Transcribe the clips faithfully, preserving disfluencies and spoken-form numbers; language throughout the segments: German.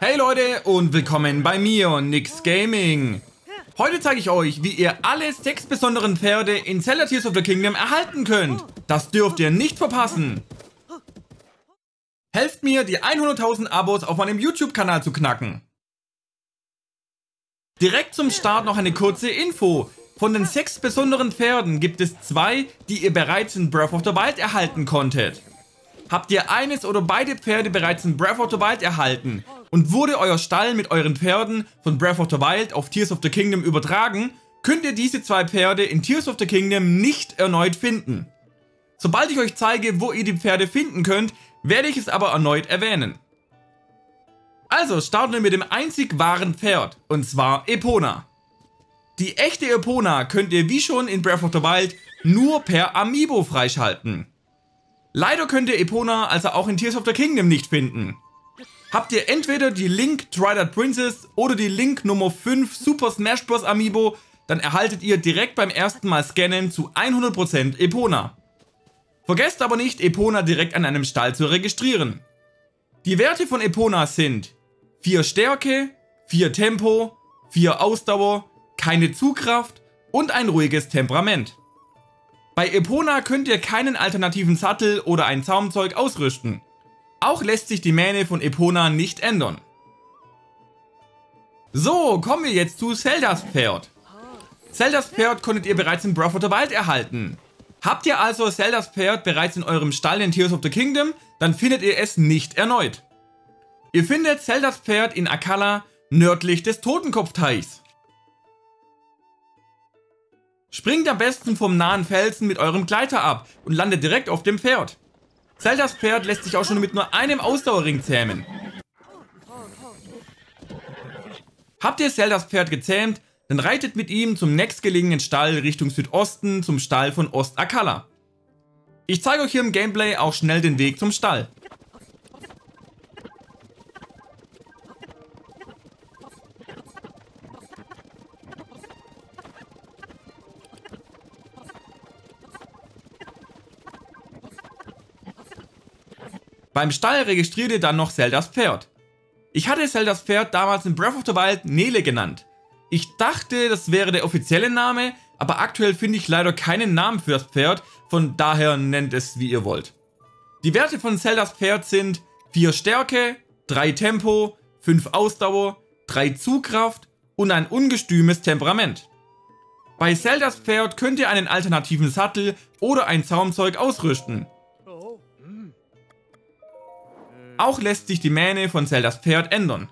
Hey Leute und willkommen bei mir, Nix Gaming. Heute zeige ich euch, wie ihr alle sechs besonderen Pferde in Zelda Tears of the Kingdom erhalten könnt. Das dürft ihr nicht verpassen. Helft mir, die hunderttausend Abos auf meinem YouTube-Kanal zu knacken. Direkt zum Start noch eine kurze Info. Von den sechs besonderen Pferden gibt es zwei, die ihr bereits in Breath of the Wild erhalten konntet. Habt ihr eines oder beide Pferde bereits in Breath of the Wild erhalten und wurde euer Stall mit euren Pferden von Breath of the Wild auf Tears of the Kingdom übertragen, könnt ihr diese zwei Pferde in Tears of the Kingdom nicht erneut finden. Sobald ich euch zeige, wo ihr die Pferde finden könnt, werde ich es aber erneut erwähnen. Also starten wir mit dem einzig wahren Pferd, und zwar Epona. Die echte Epona könnt ihr wie schon in Breath of the Wild nur per Amiibo freischalten. Leider könnt ihr Epona also auch in Tears of the Kingdom nicht finden. Habt ihr entweder die Link Twilight Princess oder die Link Nummer fünf Super Smash Bros. Amiibo, dann erhaltet ihr direkt beim ersten Mal scannen zu hundert Prozent Epona. Vergesst aber nicht, Epona direkt an einem Stall zu registrieren. Die Werte von Epona sind vier Stärke, vier Tempo, vier Ausdauer, keine Zugkraft und ein ruhiges Temperament. Bei Epona könnt ihr keinen alternativen Sattel oder ein Zaumzeug ausrüsten. Auch lässt sich die Mähne von Epona nicht ändern. So, kommen wir jetzt zu Zeldas Pferd. Zeldas Pferd konntet ihr bereits in Breath of the Wild erhalten. Habt ihr also Zeldas Pferd bereits in eurem Stall in Tears of the Kingdom, dann findet ihr es nicht erneut. Ihr findet Zeldas Pferd in Akkala, nördlich des Totenkopfteichs. Springt am besten vom nahen Felsen mit eurem Gleiter ab und landet direkt auf dem Pferd. Zeldas Pferd lässt sich auch schon mit nur einem Ausdauerring zähmen. Habt ihr Zeldas Pferd gezähmt, dann reitet mit ihm zum nächstgelegenen Stall Richtung Südosten zum Stall von Ost-Akkala. Ich zeige euch hier im Gameplay auch schnell den Weg zum Stall. Beim Stall registriert ihr dann noch Zeldas Pferd. Ich hatte Zeldas Pferd damals in Breath of the Wild Nele genannt. Ich dachte, das wäre der offizielle Name, aber aktuell finde ich leider keinen Namen für das Pferd, von daher nennt es wie ihr wollt. Die Werte von Zeldas Pferd sind vier Stärke, drei Tempo, fünf Ausdauer, drei Zugkraft und ein ungestümes Temperament. Bei Zeldas Pferd könnt ihr einen alternativen Sattel oder ein Zaumzeug ausrüsten. Auch lässt sich die Mähne von Zeldas Pferd ändern.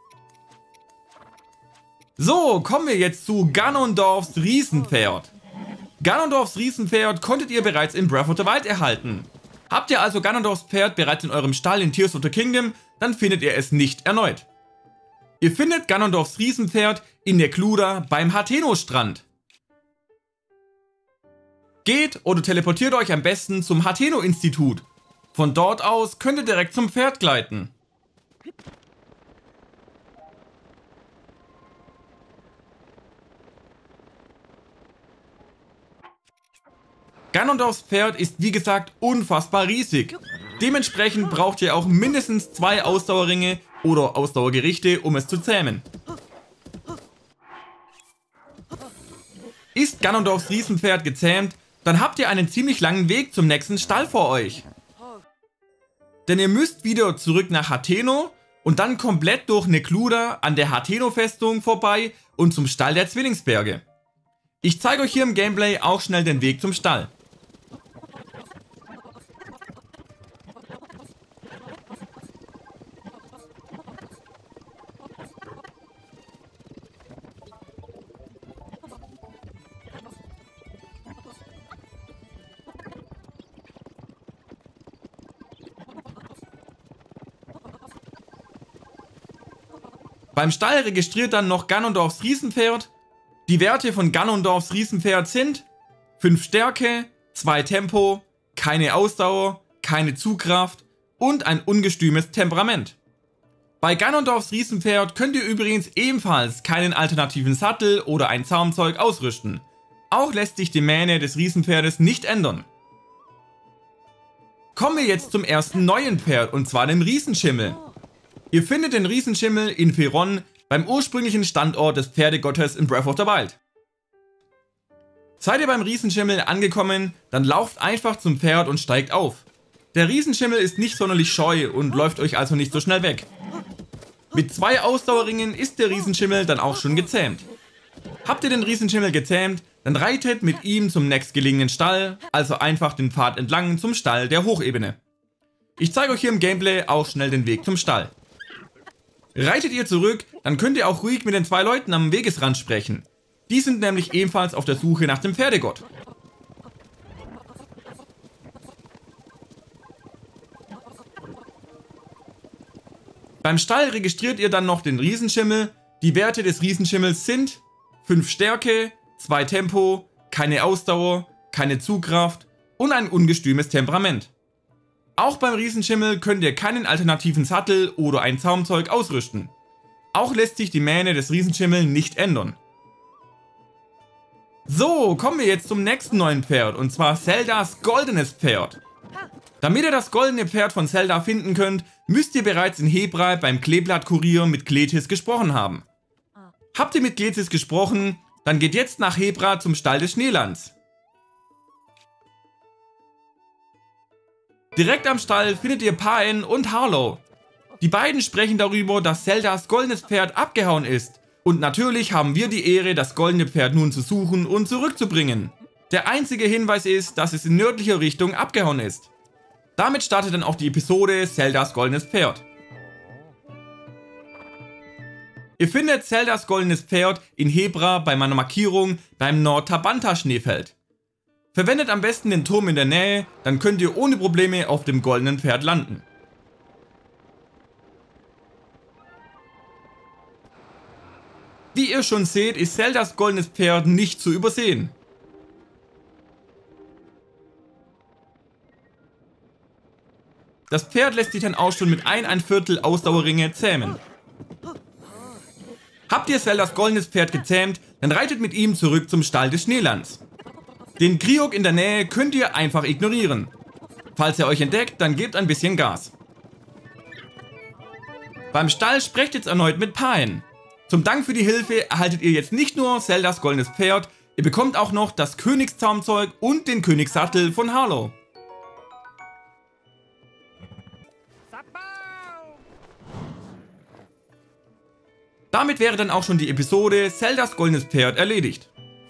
So, kommen wir jetzt zu Ganondorfs Riesenpferd. Ganondorfs Riesenpferd konntet ihr bereits in Breath of the Wild erhalten. Habt ihr also Ganondorfs Pferd bereits in eurem Stall in Tears of the Kingdom, dann findet ihr es nicht erneut. Ihr findet Ganondorfs Riesenpferd in Necluda beim Hateno-Strand. Geht oder teleportiert euch am besten zum Hateno-Institut. Von dort aus könnt ihr direkt zum Pferd gleiten. Ganondorfs Pferd ist wie gesagt unfassbar riesig. Dementsprechend braucht ihr auch mindestens zwei Ausdauerringe oder Ausdauergerichte, um es zu zähmen. Ist Ganondorfs Riesenpferd gezähmt, dann habt ihr einen ziemlich langen Weg zum nächsten Stall vor euch. Denn ihr müsst wieder zurück nach Hateno und dann komplett durch Necluda an der Hateno-Festung vorbei und zum Stall der Zwillingsberge. Ich zeige euch hier im Gameplay auch schnell den Weg zum Stall. Beim Stall registriert dann noch Ganondorfs Riesenpferd. Die Werte von Ganondorfs Riesenpferd sind fünf Stärke, zwei Tempo, keine Ausdauer, keine Zugkraft und ein ungestümes Temperament. Bei Ganondorfs Riesenpferd könnt ihr übrigens ebenfalls keinen alternativen Sattel oder ein Zaumzeug ausrüsten. Auch lässt sich die Mähne des Riesenpferdes nicht ändern. Kommen wir jetzt zum ersten neuen Pferd, und zwar dem Riesenschimmel. Ihr findet den Riesenschimmel in Feron beim ursprünglichen Standort des Pferdegottes in Breath of the Wild. Seid ihr beim Riesenschimmel angekommen, dann lauft einfach zum Pferd und steigt auf. Der Riesenschimmel ist nicht sonderlich scheu und läuft euch also nicht so schnell weg. Mit zwei Ausdauerringen ist der Riesenschimmel dann auch schon gezähmt. Habt ihr den Riesenschimmel gezähmt, dann reitet mit ihm zum nächstgelegenen Stall, also einfach den Pfad entlang zum Stall der Hochebene. Ich zeige euch hier im Gameplay auch schnell den Weg zum Stall. Reitet ihr zurück, dann könnt ihr auch ruhig mit den zwei Leuten am Wegesrand sprechen. Die sind nämlich ebenfalls auf der Suche nach dem Pferdegott. Beim Stall registriert ihr dann noch den Riesenschimmel. Die Werte des Riesenschimmels sind fünf Stärke, zwei Tempo, keine Ausdauer, keine Zugkraft und ein ungestümes Temperament. Auch beim Riesenschimmel könnt ihr keinen alternativen Sattel oder ein Zaumzeug ausrüsten. Auch lässt sich die Mähne des Riesenschimmels nicht ändern. So, kommen wir jetzt zum nächsten neuen Pferd, und zwar Zeldas goldenes Pferd. Damit ihr das goldene Pferd von Zelda finden könnt, müsst ihr bereits in Hebra beim Kleeblattkurier mit Kletis gesprochen haben. Habt ihr mit Kletis gesprochen, dann geht jetzt nach Hebra zum Stall des Schneelands. Direkt am Stall findet ihr Paen und Harlow. Die beiden sprechen darüber, dass Zeldas goldenes Pferd abgehauen ist. Und natürlich haben wir die Ehre, das goldene Pferd nun zu suchen und zurückzubringen. Der einzige Hinweis ist, dass es in nördlicher Richtung abgehauen ist. Damit startet dann auch die Episode Zeldas goldenes Pferd. Ihr findet Zeldas goldenes Pferd in Hebra bei meiner Markierung beim Nord-Tabanta-Schneefeld. Verwendet am besten den Turm in der Nähe, dann könnt ihr ohne Probleme auf dem goldenen Pferd landen. Wie ihr schon seht, ist Zeldas goldenes Pferd nicht zu übersehen. Das Pferd lässt sich dann auch schon mit ein Viertel Ausdauerringe zähmen. Habt ihr Zeldas goldenes Pferd gezähmt, dann reitet mit ihm zurück zum Stall des Schneelands. Den Kriok in der Nähe könnt ihr einfach ignorieren. Falls er euch entdeckt, dann gebt ein bisschen Gas. Beim Stall sprecht jetzt erneut mit Paen. Zum Dank für die Hilfe erhaltet ihr jetzt nicht nur Zeldas goldenes Pferd, ihr bekommt auch noch das Königszaumzeug und den Königssattel von Harlow. Damit wäre dann auch schon die Episode Zeldas goldenes Pferd erledigt.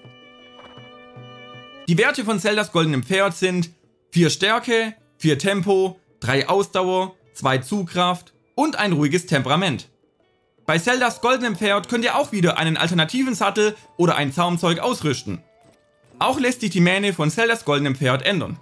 Die Werte von Zeldas goldenem Pferd sind vier Stärke, vier Tempo, drei Ausdauer, zwei Zugkraft und ein ruhiges Temperament. Bei Zeldas goldenem Pferd könnt ihr auch wieder einen alternativen Sattel oder ein Zaumzeug ausrüsten. Auch lässt sich die Mähne von Zeldas goldenem Pferd ändern.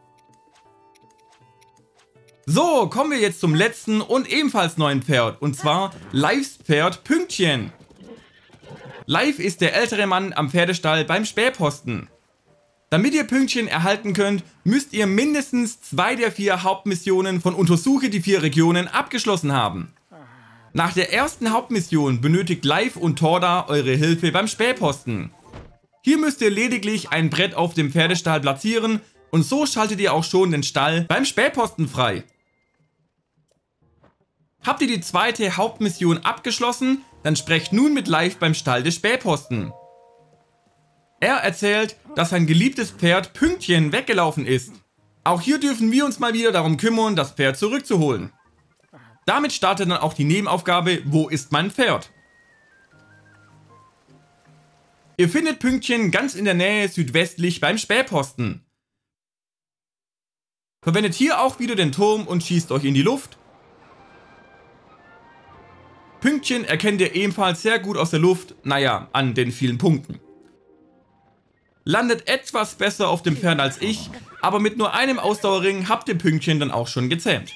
So, kommen wir jetzt zum letzten und ebenfalls neuen Pferd, und zwar Leifs Pferd Pünktchen. Leif ist der ältere Mann am Pferdestall beim Spähposten. Damit ihr Pünktchen erhalten könnt, müsst ihr mindestens zwei der vier Hauptmissionen von Untersuche die vier Regionen abgeschlossen haben. Nach der ersten Hauptmission benötigt Leif und Torda eure Hilfe beim Spähposten. Hier müsst ihr lediglich ein Brett auf dem Pferdestall platzieren und so schaltet ihr auch schon den Stall beim Spähposten frei. Habt ihr die zweite Hauptmission abgeschlossen, dann sprecht nun mit Leif beim Stall des Spähposten. Er erzählt, dass sein geliebtes Pferd Pünktchen weggelaufen ist. Auch hier dürfen wir uns mal wieder darum kümmern, das Pferd zurückzuholen. Damit startet dann auch die Nebenaufgabe, wo ist mein Pferd? Ihr findet Pünktchen ganz in der Nähe südwestlich beim Spähposten. Verwendet hier auch wieder den Turm und schießt euch in die Luft. Pünktchen erkennt ihr ebenfalls sehr gut aus der Luft, naja, an den vielen Punkten. Landet etwas besser auf dem Pferd als ich, aber mit nur einem Ausdauerring habt ihr Pünktchen dann auch schon gezähmt.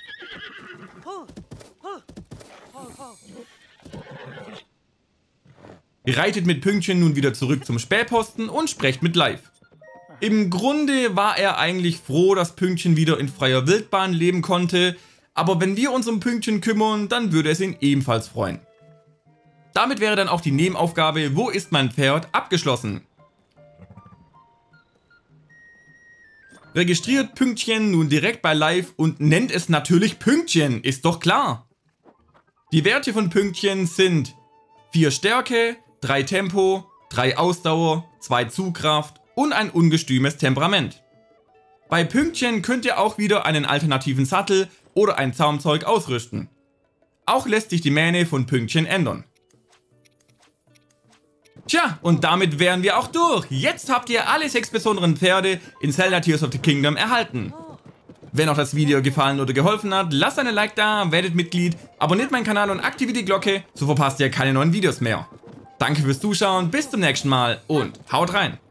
Ihr reitet mit Pünktchen nun wieder zurück zum Spähposten und sprecht mit Leif. Im Grunde war er eigentlich froh, dass Pünktchen wieder in freier Wildbahn leben konnte, aber wenn wir uns um Pünktchen kümmern, dann würde es ihn ebenfalls freuen. Damit wäre dann auch die Nebenaufgabe, wo ist mein Pferd, abgeschlossen. Registriert Pünktchen nun direkt bei Leif und nennt es natürlich Pünktchen, ist doch klar. Die Werte von Pünktchen sind vier Stärke, drei Tempo, drei Ausdauer, zwei Zugkraft und ein ungestümes Temperament. Bei Pünktchen könnt ihr auch wieder einen alternativen Sattel oder ein Zaumzeug ausrüsten. Auch lässt sich die Mähne von Pünktchen ändern. Tja, und damit wären wir auch durch. Jetzt habt ihr alle sechs besonderen Pferde in Zelda Tears of the Kingdom erhalten. Wenn euch das Video gefallen oder geholfen hat, lasst einen Like da, werdet Mitglied, abonniert meinen Kanal und aktiviert die Glocke, so verpasst ihr keine neuen Videos mehr. Danke fürs Zuschauen, bis zum nächsten Mal und haut rein!